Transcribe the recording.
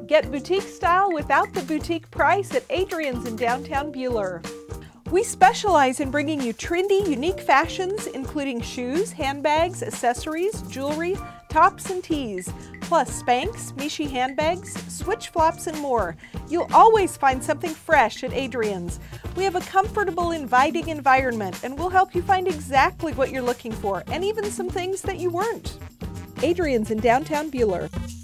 Get boutique style without the boutique price at Adrians in downtown Buhler. We specialize in bringing you trendy, unique fashions, including shoes, handbags, accessories, jewelry, tops and tees, plus Spanx, Miche Handbags, SwitchFlops, and more. You'll always find something fresh at Adrians. We have a comfortable, inviting environment, and we'll help you find exactly what you're looking for, and even some things that you weren't. Adrians in downtown Buhler.